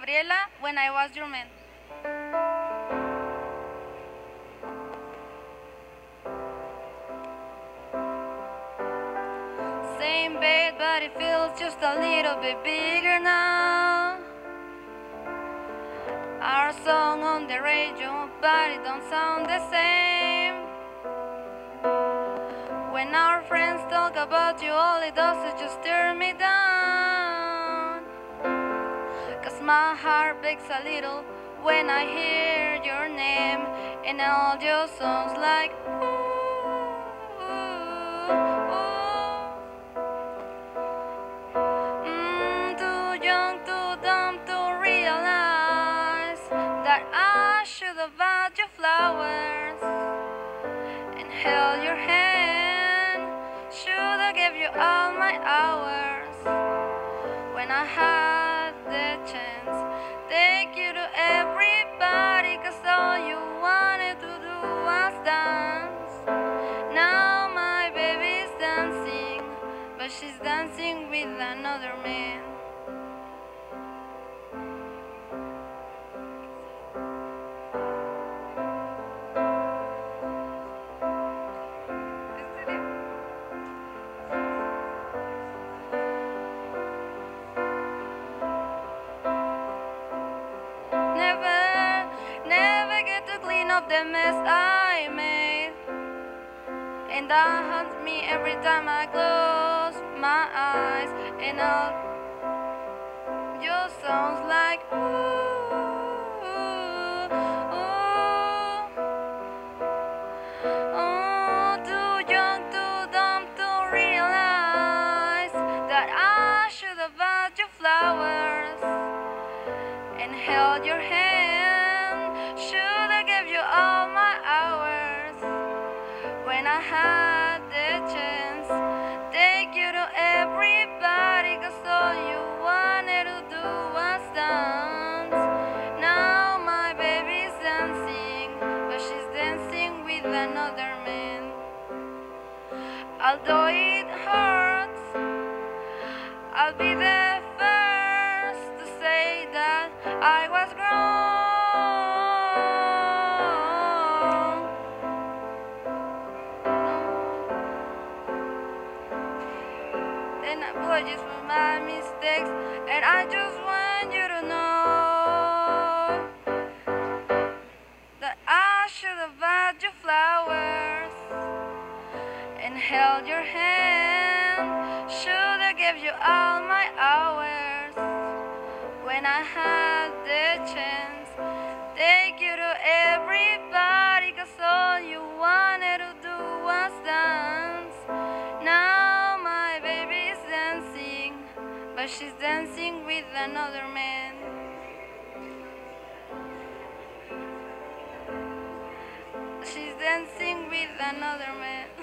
Gabriela, When I Was Your Man. Same bed, but it feels just a little bit bigger now. Our song on the radio, but it don't sound the same. When our friends talk about you, all it does is just tear me down. 'Cause my heart breaks a little when I hear your name and all your songs like ooh, ooh. Too young, too dumb to realize that I should have bought you flowers and held your hand. Should have gave you all my hours when I had the chance. Take you to everybody, 'cause all you wanted to do was dance. Now my baby's dancing, but she's dancing with another man. Never get to clean up the mess I made, and that haunts me every time I close my eyes. And all your sounds like ooh, ooh, oh, too young, too dumb to realize that I should have bought you flowers and held your hand. Should have gave you all my hours when I had the chance. Take you to everybody, 'cause all you wanted to do was dance. Now my baby's dancing, but she's dancing with another man. Although it hurts, I'll be the first to say that I was wrong. And apologies for my mistakes, and I just want you to know that I should have bought you flowers and held your hand. Should have gave you all my hours when I had the chance. Take you to everybody, 'cause all you wanted to do was dance. Now my baby's dancing, but she's dancing with another man. She's dancing with another man.